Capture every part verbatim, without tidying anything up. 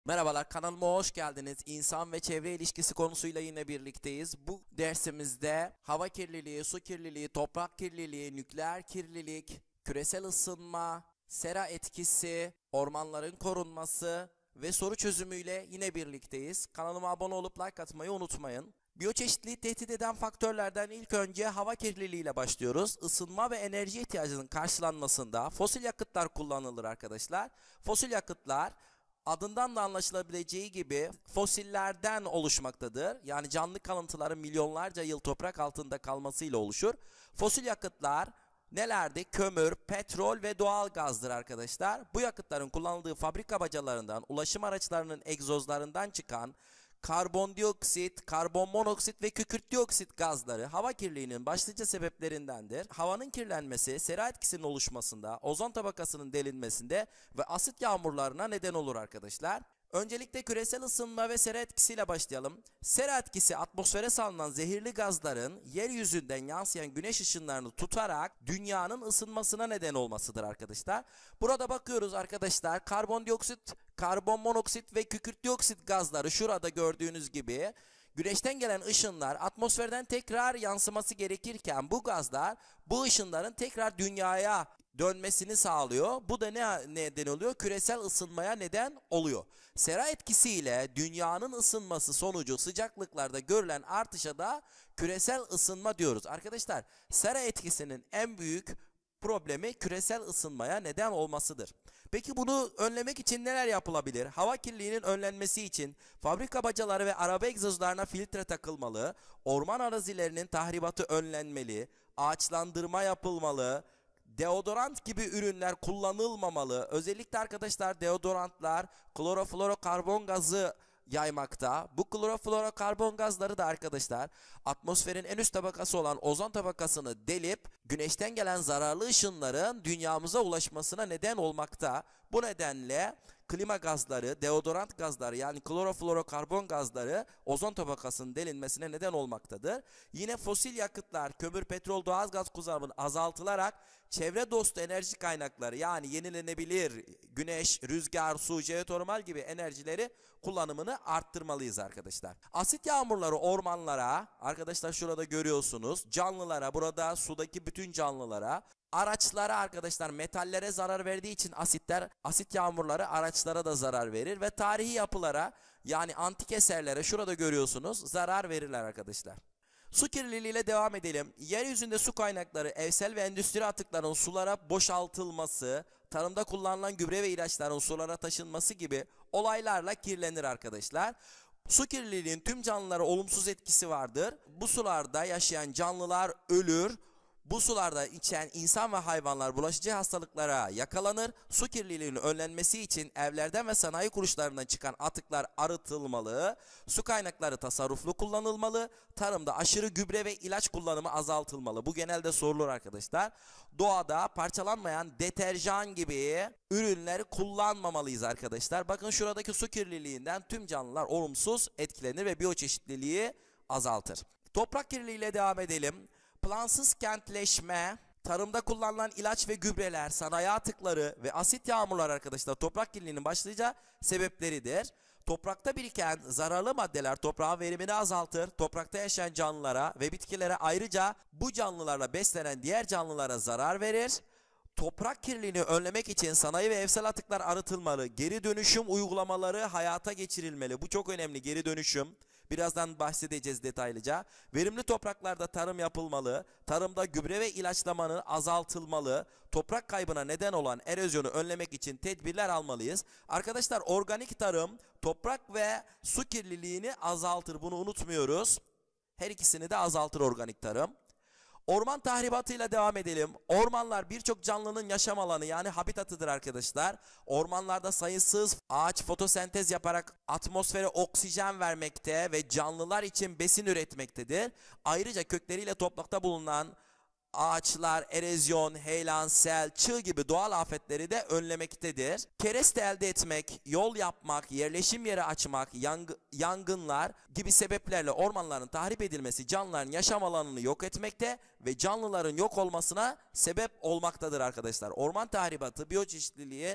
Merhabalar, kanalıma hoş geldiniz. İnsan ve çevre ilişkisi konusuyla yine birlikteyiz. Bu dersimizde hava kirliliği, su kirliliği, toprak kirliliği, nükleer kirlilik, küresel ısınma, sera etkisi, ormanların korunması ve soru çözümüyle yine birlikteyiz. Kanalıma abone olup like atmayı unutmayın. Biyoçeşitliliği tehdit eden faktörlerden ilk önce hava kirliliği ile başlıyoruz. Isınma ve enerji ihtiyacının karşılanmasında fosil yakıtlar kullanılır arkadaşlar. Fosil yakıtlar adından da anlaşılabileceği gibi fosillerden oluşmaktadır. Yani canlı kalıntıların milyonlarca yıl toprak altında kalmasıyla oluşur. Fosil yakıtlar nelerdi? Kömür, petrol ve doğal gazdır arkadaşlar. Bu yakıtların kullanıldığı fabrika bacalarından, ulaşım araçlarının egzozlarından çıkan karbondioksit, karbon monoksit ve kükürt dioksit gazları hava kirliliğinin başlıca sebeplerindendir. Havanın kirlenmesi, sera etkisinin oluşmasında, ozon tabakasının delinmesinde ve asit yağmurlarına neden olur arkadaşlar. Öncelikle küresel ısınma ve sera etkisiyle başlayalım. Sera etkisi atmosfere salınan zehirli gazların yeryüzünden yansıyan güneş ışınlarını tutarak dünyanın ısınmasına neden olmasıdır arkadaşlar. Burada bakıyoruz arkadaşlar, karbondioksit, karbon monoksit ve kükürt dioksit gazları şurada gördüğünüz gibi güneşten gelen ışınlar atmosferden tekrar yansıması gerekirken bu gazlar bu ışınların tekrar dünyaya dönmesini sağlıyor. Bu da ne neden oluyor? Küresel ısınmaya neden oluyor. Sera etkisiyle dünyanın ısınması sonucu sıcaklıklarda görülen artışa da küresel ısınma diyoruz. Arkadaşlar, sera etkisinin en büyük problemi küresel ısınmaya neden olmasıdır. Peki bunu önlemek için neler yapılabilir? Hava kirliliğinin önlenmesi için fabrika bacaları ve araba egzozlarına filtre takılmalı, orman arazilerinin tahribatı önlenmeli, ağaçlandırma yapılmalı, deodorant gibi ürünler kullanılmamalı. Özellikle arkadaşlar deodorantlar kloroflorokarbon gazı yaymakta. Bu kloroflorokarbon gazları da arkadaşlar atmosferin en üst tabakası olan ozon tabakasını delip güneşten gelen zararlı ışınların dünyamıza ulaşmasına neden olmakta. Bu nedenle klima gazları, deodorant gazları yani kloroflorokarbon gazları ozon tabakasının delinmesine neden olmaktadır. Yine fosil yakıtlar, kömür, petrol, doğalgaz kullanımının azaltılarak çevre dostu enerji kaynakları yani yenilenebilir güneş, rüzgar, su, jeotermal gibi enerjileri kullanımını arttırmalıyız arkadaşlar. Asit yağmurları ormanlara, arkadaşlar şurada görüyorsunuz, canlılara, burada sudaki bütün canlılara, araçlara arkadaşlar metallere zarar verdiği için asitler, asit yağmurları araçlara da zarar verir ve tarihi yapılara yani antik eserlere şurada görüyorsunuz zarar verirler arkadaşlar. Su kirliliğiyle devam edelim. Yeryüzünde su kaynakları, evsel ve endüstri atıklarının sulara boşaltılması, tarımda kullanılan gübre ve ilaçların sulara taşınması gibi olaylarla kirlenir arkadaşlar. Su kirliliğinin tüm canlılara olumsuz etkisi vardır. Bu sularda yaşayan canlılar ölür. Bu sularda içen insan ve hayvanlar bulaşıcı hastalıklara yakalanır. Su kirliliğinin önlenmesi için evlerden ve sanayi kuruluşlarından çıkan atıklar arıtılmalı. Su kaynakları tasarruflu kullanılmalı. Tarımda aşırı gübre ve ilaç kullanımı azaltılmalı. Bu genelde sorulur arkadaşlar. Doğada parçalanmayan deterjan gibi ürünleri kullanmamalıyız arkadaşlar. Bakın şuradaki su kirliliğinden tüm canlılar olumsuz etkilenir ve biyoçeşitliliği azaltır. Toprak kirliliğiyle devam edelim. Plansız kentleşme, tarımda kullanılan ilaç ve gübreler, sanayi atıkları ve asit yağmurlar arkadaşlar toprak kirliliğinin başlıca sebepleridir. Toprakta biriken zararlı maddeler toprağın verimini azaltır, toprakta yaşayan canlılara ve bitkilere ayrıca bu canlılarla beslenen diğer canlılara zarar verir. Toprak kirliliğini önlemek için sanayi ve evsel atıklar arıtılmalı, geri dönüşüm uygulamaları hayata geçirilmeli. Bu çok önemli, geri dönüşüm. Birazdan bahsedeceğiz detaylıca. Verimli topraklarda tarım yapılmalı, tarımda gübre ve ilaçlamanın azaltılmalı, toprak kaybına neden olan erozyonu önlemek için tedbirler almalıyız. Arkadaşlar organik tarım toprak ve su kirliliğini azaltır, bunu unutmuyoruz. Her ikisini de azaltır organik tarım. Orman tahribatıyla devam edelim. Ormanlar birçok canlının yaşam alanı yani habitatıdır arkadaşlar. Ormanlarda sayısız ağaç fotosentez yaparak atmosfere oksijen vermekte ve canlılar için besin üretmektedir. Ayrıca kökleriyle toprakta bulunan ağaçlar, erozyon, heyelan, sel, çığ gibi doğal afetleri de önlemektedir. Kereste elde etmek, yol yapmak, yerleşim yeri açmak, yang yangınlar gibi sebeplerle ormanların tahrip edilmesi canlıların yaşam alanını yok etmekte ve canlıların yok olmasına sebep olmaktadır arkadaşlar. Orman tahribatı biyoçeşitliliği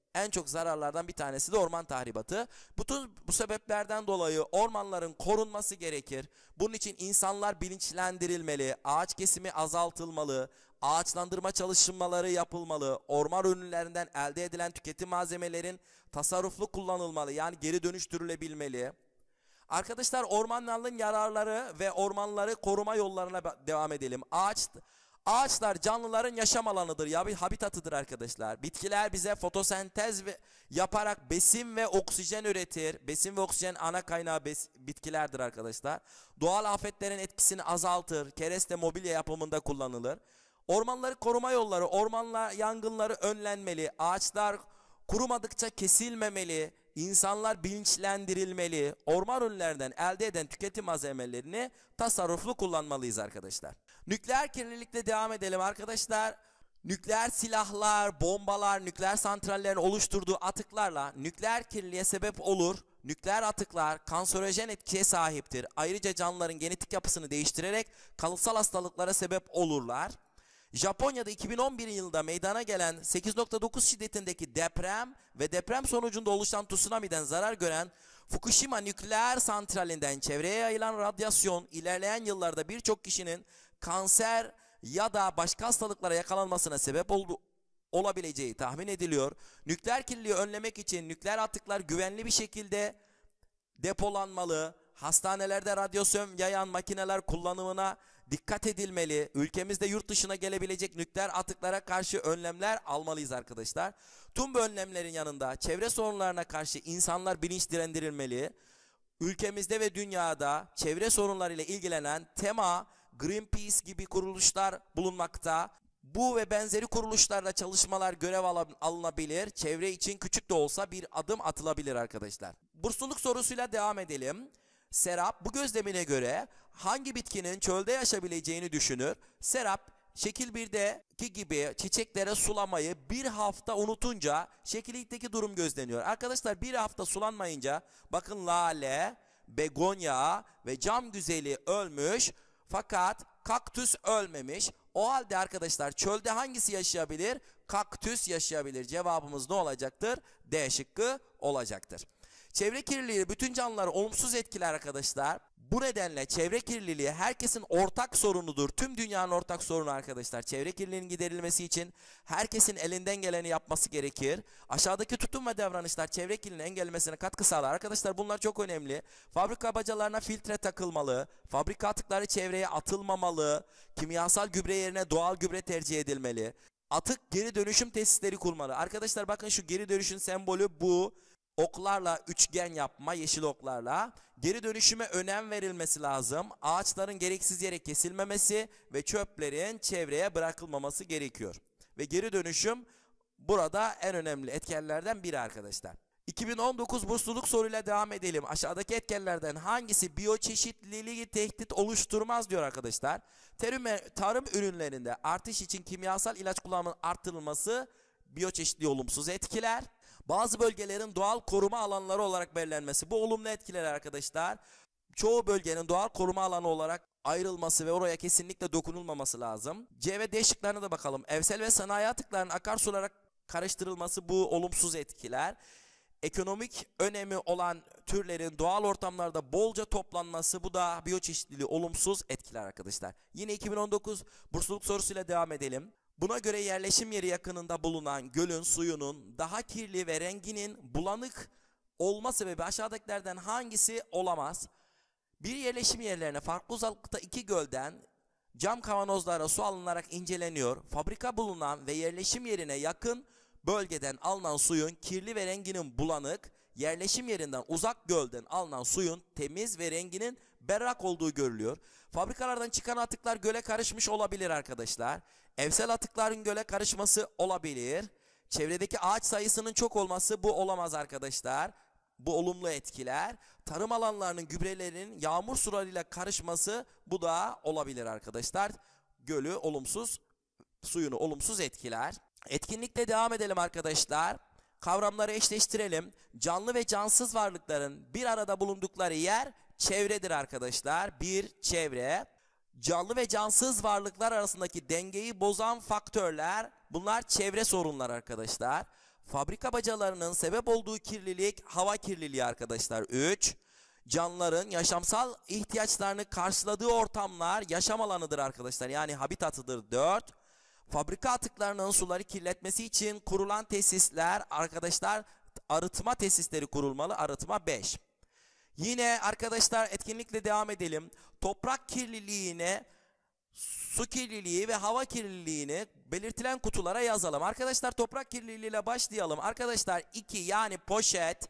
En çok zararlardan bir tanesi de orman tahribatı. Bütün bu sebeplerden dolayı ormanların korunması gerekir. Bunun için insanlar bilinçlendirilmeli, ağaç kesimi azaltılmalı, ağaçlandırma çalışmaları yapılmalı, orman ürünlerinden elde edilen tüketim malzemelerin tasarruflu kullanılmalı, yani geri dönüştürülebilmeli. Arkadaşlar, ormanların yararları ve ormanları koruma yollarına devam edelim. Ağaç Ağaçlar canlıların yaşam alanıdır, ya bir habitatıdır arkadaşlar. Bitkiler bize fotosentez ve yaparak besin ve oksijen üretir. Besin ve oksijen ana kaynağı bitkilerdir arkadaşlar. Doğal afetlerin etkisini azaltır. Kereste mobilya yapımında kullanılır. Ormanları koruma yolları: ormanlar yangınları önlenmeli. Ağaçlar kurumadıkça kesilmemeli. İnsanlar bilinçlendirilmeli. Orman ürünlerinden elde eden tüketim malzemelerini tasarruflu kullanmalıyız arkadaşlar. Nükleer kirlilikle devam edelim arkadaşlar. Nükleer silahlar, bombalar, nükleer santrallerin oluşturduğu atıklarla nükleer kirliliğe sebep olur. Nükleer atıklar kanserojen etkiye sahiptir. Ayrıca canlıların genetik yapısını değiştirerek kalıtsal hastalıklara sebep olurlar. Japonya'da iki bin on bir yılında meydana gelen sekiz nokta dokuz şiddetindeki deprem ve deprem sonucunda oluşan tsunami'den zarar gören Fukushima nükleer santralinden çevreye yayılan radyasyon ilerleyen yıllarda birçok kişinin kanser ya da başka hastalıklara yakalanmasına sebep oldu, olabileceği tahmin ediliyor. Nükleer kirliliği önlemek için nükleer atıklar güvenli bir şekilde depolanmalı. Hastanelerde radyasyon yayan makineler kullanımına dikkat edilmeli. Ülkemizde yurt dışına gelebilecek nükleer atıklara karşı önlemler almalıyız arkadaşlar. Tüm bu önlemlerin yanında çevre sorunlarına karşı insanlar bilinçlendirilmeli. Ülkemizde ve dünyada çevre sorunlarıyla ilgilenen TEMA, Greenpeace gibi kuruluşlar bulunmakta. Bu ve benzeri kuruluşlarla çalışmalar görev alınabilir. Çevre için küçük de olsa bir adım atılabilir arkadaşlar. Bursluluk sorusuyla devam edelim. Serap bu gözlemine göre hangi bitkinin çölde yaşayabileceğini düşünür? Serap, şekil birdeki gibi çiçeklere sulamayı bir hafta unutunca şekil iki'deki durum gözleniyor. Arkadaşlar, bir hafta sulanmayınca bakın lale, begonya ve cam güzeli ölmüş fakat kaktüs ölmemiş. O halde arkadaşlar, çölde hangisi yaşayabilir? Kaktüs yaşayabilir. Cevabımız ne olacaktır? D şıkkı olacaktır. Çevre kirliliği bütün canlıları olumsuz etkiler arkadaşlar. Bu nedenle çevre kirliliği herkesin ortak sorunudur. Tüm dünyanın ortak sorunu arkadaşlar. Çevre kirliliğinin giderilmesi için herkesin elinden geleni yapması gerekir. Aşağıdaki tutum ve davranışlar çevre kirliliğinin engellemesine katkı sağlar. Arkadaşlar, bunlar çok önemli. Fabrika bacalarına filtre takılmalı. Fabrika atıkları çevreye atılmamalı. Kimyasal gübre yerine doğal gübre tercih edilmeli. Atık geri dönüşüm tesisleri kurmalı. Arkadaşlar bakın, şu geri dönüşüm sembolü bu. Oklarla üçgen yapma, yeşil oklarla. Geri dönüşüme önem verilmesi lazım. Ağaçların gereksiz yere kesilmemesi ve çöplerin çevreye bırakılmaması gerekiyor. Ve geri dönüşüm burada en önemli etkenlerden biri arkadaşlar. iki bin on dokuz bursluluk soruyla devam edelim. Aşağıdaki etkenlerden hangisi biyoçeşitliliği tehdit oluşturmaz diyor arkadaşlar. Tarım, tarım ürünlerinde artış için kimyasal ilaç kullanımının artırılması biyoçeşitliliği olumsuz etkiler. Bazı bölgelerin doğal koruma alanları olarak belirlenmesi bu olumlu etkiler arkadaşlar. Çoğu bölgenin doğal koruma alanı olarak ayrılması ve oraya kesinlikle dokunulmaması lazım. C ve D şıklarına da bakalım. Evsel ve sanayi atıklarının akarsulara karıştırılması bu olumsuz etkiler. Ekonomik önemi olan türlerin doğal ortamlarda bolca toplanması bu da biyoçeşitliliği olumsuz etkiler arkadaşlar. Yine iki bin on dokuz bursluluk sorusuyla devam edelim. Buna göre yerleşim yeri yakınında bulunan gölün suyunun daha kirli ve renginin bulanık olma sebebi aşağıdakilerden hangisi olamaz? Bir yerleşim yerlerine farklı uzaklıkta iki gölden cam kavanozlara su alınarak inceleniyor. Fabrika bulunan ve yerleşim yerine yakın bölgeden alınan suyun kirli ve renginin bulanık, yerleşim yerinden uzak gölden alınan suyun temiz ve renginin berrak olduğu görülüyor. Fabrikalardan çıkan atıklar göle karışmış olabilir arkadaşlar. Evsel atıkların göle karışması olabilir. Çevredeki ağaç sayısının çok olması bu olamaz arkadaşlar. Bu olumlu etkiler. Tarım alanlarının gübrelerinin yağmur sularıyla karışması bu da olabilir arkadaşlar. Gölü olumsuz, suyunu olumsuz etkiler. Etkinlikle devam edelim arkadaşlar. Kavramları eşleştirelim. Canlı ve cansız varlıkların bir arada bulundukları yer çevredir arkadaşlar. Bir, çevre. Canlı ve cansız varlıklar arasındaki dengeyi bozan faktörler, bunlar çevre sorunları arkadaşlar. Fabrika bacalarının sebep olduğu kirlilik hava kirliliği arkadaşlar. üç. Canlıların yaşamsal ihtiyaçlarını karşıladığı ortamlar yaşam alanıdır arkadaşlar. Yani habitatıdır. dört. Fabrika atıklarının suları kirletmesi için kurulan tesisler arkadaşlar, arıtma tesisleri kurulmalı. Arıtma beş. Yine arkadaşlar etkinlikle devam edelim. Toprak kirliliğine, su kirliliği ve hava kirliliğini belirtilen kutulara yazalım. Arkadaşlar toprak kirliliğiyle başlayalım. Arkadaşlar iki, yani poşet,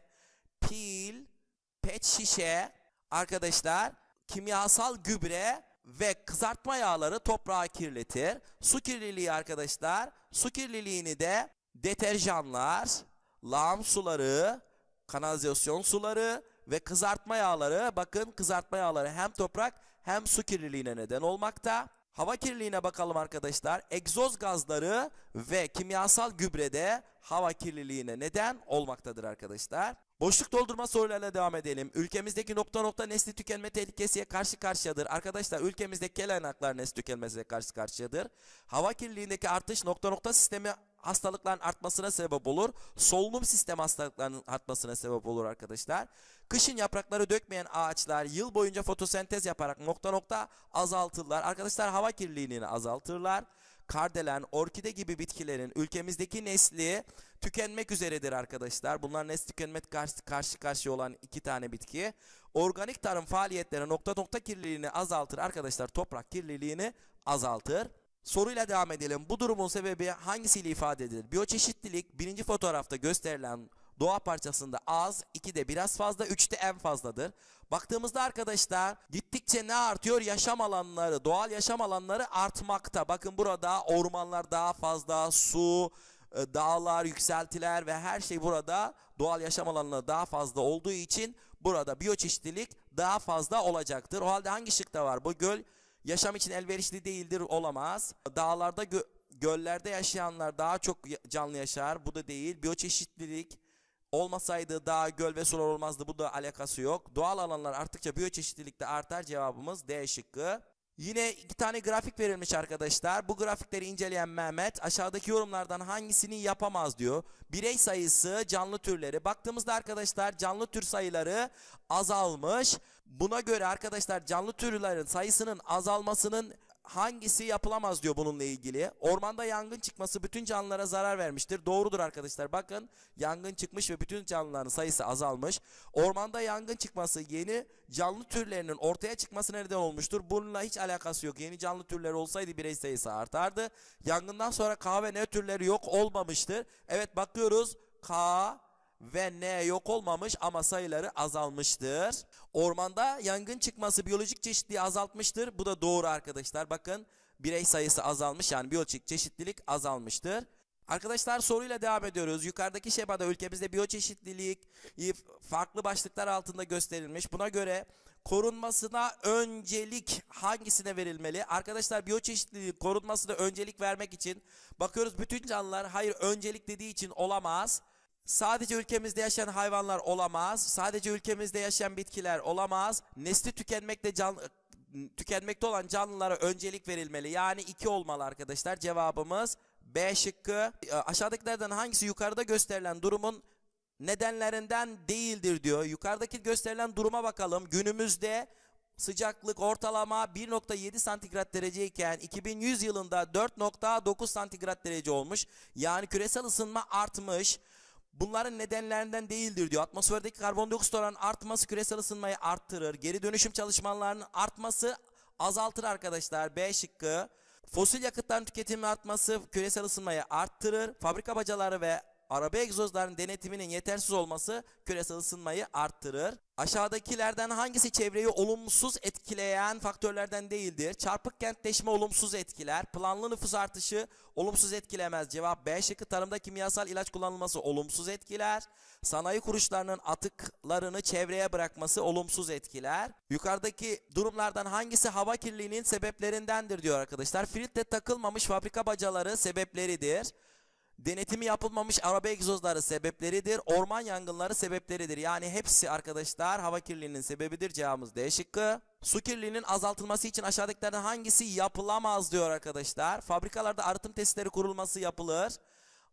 pil, pet şişe, arkadaşlar kimyasal gübre ve kızartma yağları toprağı kirletir. Su kirliliği arkadaşlar, su kirliliğini de deterjanlar, lağım suları, kanalizasyon suları ve kızartma yağları, bakın kızartma yağları hem toprak hem su kirliliğine neden olmakta. Hava kirliliğine bakalım arkadaşlar. Egzoz gazları ve kimyasal gübrede hava kirliliğine neden olmaktadır arkadaşlar. Boşluk doldurma sorularıyla devam edelim. Ülkemizdeki nokta nokta nesli tükenme tehlikesiye karşı karşıyadır. Arkadaşlar ülkemizdeki kaynaklar nesli tükenmesiyle karşı karşıyadır. Hava kirliliğindeki artış nokta nokta sistemi hastalıkların artmasına sebep olur. Solunum sistemi hastalıklarının artmasına sebep olur arkadaşlar. Kışın yaprakları dökmeyen ağaçlar yıl boyunca fotosentez yaparak nokta nokta azaltırlar. Arkadaşlar hava kirliliğini azaltırlar. Kardelen, orkide gibi bitkilerin ülkemizdeki nesli tükenmek üzeredir arkadaşlar. Bunlar nesli tükenmek karşı, karşı karşıya olan iki tane bitki. Organik tarım faaliyetleri nokta nokta kirliliğini azaltır arkadaşlar. Toprak kirliliğini azaltır. Soruyla devam edelim. Bu durumun sebebi hangisiyle ifade edilir? Biyoçeşitlilik birinci fotoğrafta gösterilen doğa parçasında az, ikide biraz fazla, üçte en fazladır. Baktığımızda arkadaşlar gittikçe ne artıyor? Yaşam alanları, doğal yaşam alanları artmakta. Bakın burada ormanlar daha fazla, su, dağlar, yükseltiler ve her şey burada doğal yaşam alanları daha fazla olduğu için burada biyoçeşitlilik daha fazla olacaktır. O halde hangi şıkta var? Bu göl yaşam için elverişli değildir, olamaz. Dağlarda, gö göllerde yaşayanlar daha çok canlı yaşar. Bu da değil. Biyoçeşitlilik olmasaydı dağ, göl ve sular olmazdı. Bu da alakası yok. Doğal alanlar arttıkça biyoçeşitlilik de artar. Cevabımız D şıkkı. Yine iki tane grafik verilmiş arkadaşlar. Bu grafikleri inceleyen Mehmet aşağıdaki yorumlardan hangisini yapamaz diyor. Birey sayısı, canlı türleri. Baktığımızda arkadaşlar canlı tür sayıları azalmış. Buna göre arkadaşlar canlı türlerin sayısının azalmasının hangisi yapılamaz diyor bununla ilgili. Ormanda yangın çıkması bütün canlılara zarar vermiştir. Doğrudur arkadaşlar. Bakın yangın çıkmış ve bütün canlıların sayısı azalmış. Ormanda yangın çıkması yeni canlı türlerinin ortaya çıkmasına neden olmuştur. Bununla hiç alakası yok. Yeni canlı türleri olsaydı birey sayısı artardı. Yangından sonra K ve N türleri yok olmamıştır. Evet bakıyoruz. K ve N yok olmamış ama sayıları azalmıştır. Ormanda yangın çıkması biyolojik çeşitliliği azaltmıştır. Bu da doğru arkadaşlar. Bakın birey sayısı azalmış, yani biyolojik çeşitlilik azalmıştır. Arkadaşlar soruyla devam ediyoruz. Yukarıdaki şemada ülkemizde biyoçeşitlilik farklı başlıklar altında gösterilmiş. Buna göre korunmasına öncelik hangisine verilmeli? Arkadaşlar biyoçeşitliliğin korunmasına öncelik vermek için bakıyoruz bütün canlılar hayır öncelik dediği için olamaz. Sadece ülkemizde yaşayan hayvanlar olamaz. Sadece ülkemizde yaşayan bitkiler olamaz. Nesli tükenmekte can, tükenmekte olan canlılara öncelik verilmeli. Yani iki olmalı arkadaşlar. Cevabımız B şıkkı. Aşağıdakilerden hangisi yukarıda gösterilen durumun nedenlerinden değildir diyor. Yukarıdaki gösterilen duruma bakalım. Günümüzde sıcaklık ortalama bir nokta yedi santigrat derece iken iki bin yüz yılında dört nokta dokuz santigrat derece olmuş. Yani küresel ısınma artmış. Bunların nedenlerinden değildir diyor. Atmosferdeki karbondioksit oranının artması küresel ısınmayı arttırır. Geri dönüşüm çalışmalarının artması azaltır arkadaşlar. B şıkkı. Fosil yakıtların tüketimi artması küresel ısınmayı arttırır. Fabrika bacaları ve araba egzozlarının denetiminin yetersiz olması küresel ısınmayı arttırır. Aşağıdakilerden hangisi çevreyi olumsuz etkileyen faktörlerden değildir? Çarpık kentleşme olumsuz etkiler. Planlı nüfus artışı olumsuz etkilemez. Cevap B şıkkı. Tarımda kimyasal ilaç kullanılması olumsuz etkiler. Sanayi kuruluşlarının atıklarını çevreye bırakması olumsuz etkiler. Yukarıdaki durumlardan hangisi hava kirliliğinin sebeplerindendir diyor arkadaşlar. Filtre takılmamış fabrika bacaları sebepleridir. Denetimi yapılmamış araba egzozları sebepleridir. Orman yangınları sebepleridir. Yani hepsi arkadaşlar hava kirliliğinin sebebidir. Cevabımız D şıkkı. Su kirliliğinin azaltılması için aşağıdakilerden hangisi yapılamaz diyor arkadaşlar. Fabrikalarda arıtım tesisleri kurulması yapılır.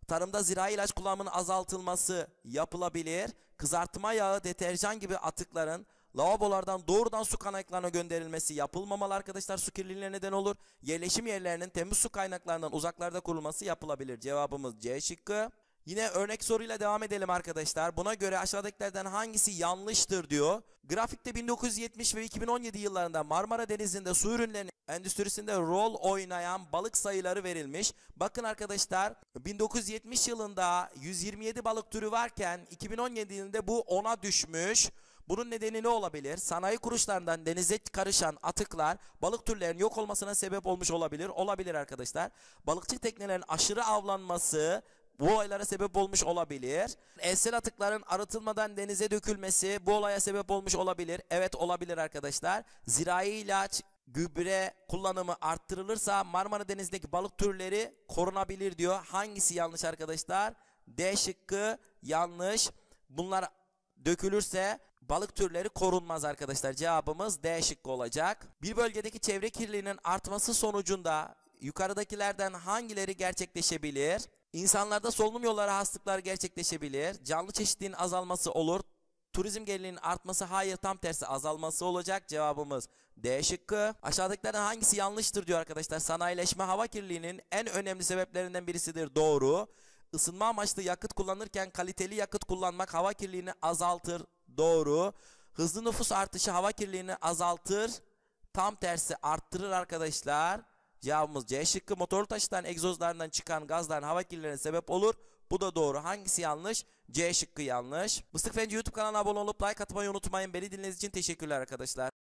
Tarımda zirai ilaç kullanımının azaltılması yapılabilir. Kızartma yağı, deterjan gibi atıkların lavabolardan doğrudan su kaynaklarına gönderilmesi yapılmamalı arkadaşlar. Su kirliliğine neden olur. Yerleşim yerlerinin temiz su kaynaklarından uzaklarda kurulması yapılabilir. Cevabımız C şıkkı. Yine örnek soruyla devam edelim arkadaşlar. Buna göre aşağıdakilerden hangisi yanlıştır diyor. Grafikte bin dokuz yüz yetmiş ve iki bin on yedi yıllarında Marmara Denizi'nde su ürünlerinin endüstrisinde rol oynayan balık sayıları verilmiş. Bakın arkadaşlar, bin dokuz yüz yetmiş yılında yüz yirmi yedi balık türü varken iki bin on yedi yılında bu ona düşmüş. Bunun nedeni ne olabilir? Sanayi kuruluşlarından denize karışan atıklar balık türlerinin yok olmasına sebep olmuş olabilir. Olabilir arkadaşlar. Balıkçı teknelerin aşırı avlanması bu olaylara sebep olmuş olabilir. Elsel atıkların arıtılmadan denize dökülmesi bu olaya sebep olmuş olabilir. Evet, olabilir arkadaşlar. Zirai ilaç, gübre kullanımı arttırılırsa Marmara Denizi'ndeki balık türleri korunabilir diyor. Hangisi yanlış arkadaşlar? D şıkkı yanlış. Bunlar dökülürse balık türleri korunmaz arkadaşlar. Cevabımız D şıkkı olacak. Bir bölgedeki çevre kirliliğinin artması sonucunda yukarıdakilerden hangileri gerçekleşebilir? İnsanlarda solunum yolları hastalıkları gerçekleşebilir. Canlı çeşitliliğin azalması olur. Turizm gelirinin artması hayır, tam tersi azalması olacak. Cevabımız D şıkkı. Aşağıdakilerden hangisi yanlıştır diyor arkadaşlar. Sanayileşme hava kirliliğinin en önemli sebeplerinden birisidir. Doğru. Isınma amaçlı yakıt kullanırken kaliteli yakıt kullanmak hava kirliliğini azaltır. Doğru. Hızlı nüfus artışı hava kirliliğini azaltır. Tam tersi arttırır arkadaşlar. Cevabımız C şıkkı. Motorlu taşıtların egzozlarından çıkan gazların hava kirliliğine sebep olur. Bu da doğru. Hangisi yanlış? C şıkkı yanlış. Mıstık Fenci YouTube kanalına abone olup like atmayı unutmayın. Beni dinlediğiniz için teşekkürler arkadaşlar.